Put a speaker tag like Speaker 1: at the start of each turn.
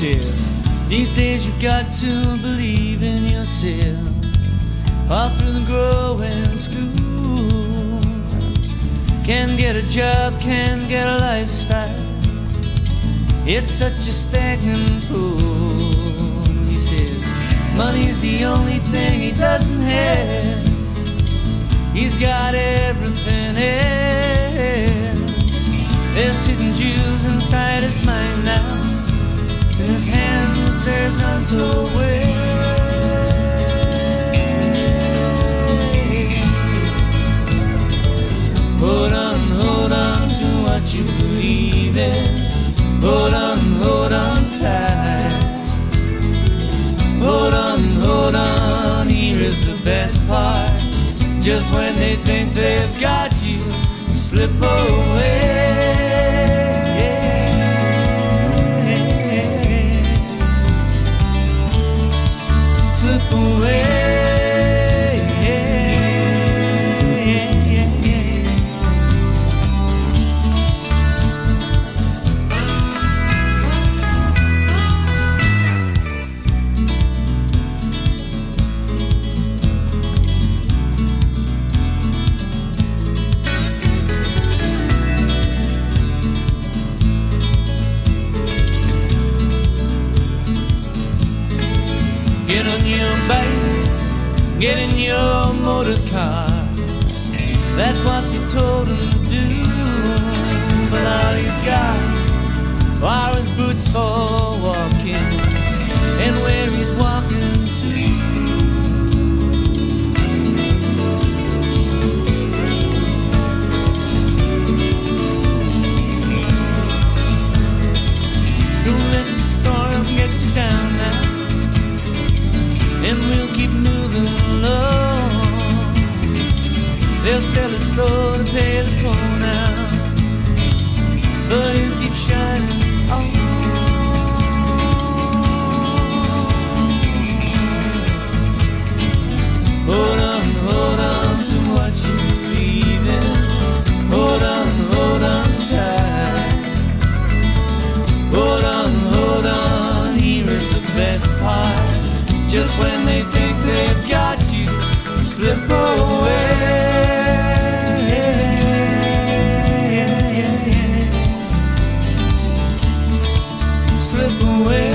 Speaker 1: says, these days you've got to believe in yourself. All through the growing school, can't get a job, can't get a lifestyle. It's such a stagnant pool. He says, money's the only thing he doesn't have. He's got everything else. There's hidden jewels inside his mind now. In his hands there's untold wealth. Hold on to what you believe in. Hold on tight. Hold on, here is the best part. Just when they think they've got you, slip away. Slip away. Get on your bike, get in your motor car. That's what they told him to do. But all he's got are his boots for walking, and where he's walking to. Don't let the storm get you down now, and we'll keep moving along. They'll sell his soul to pay the poor now, but he'll keep shining on. Hold on to what you believe in. Hold on tight. Hold on, here is the best part. Just when they think they've got you, slip away. Slip away.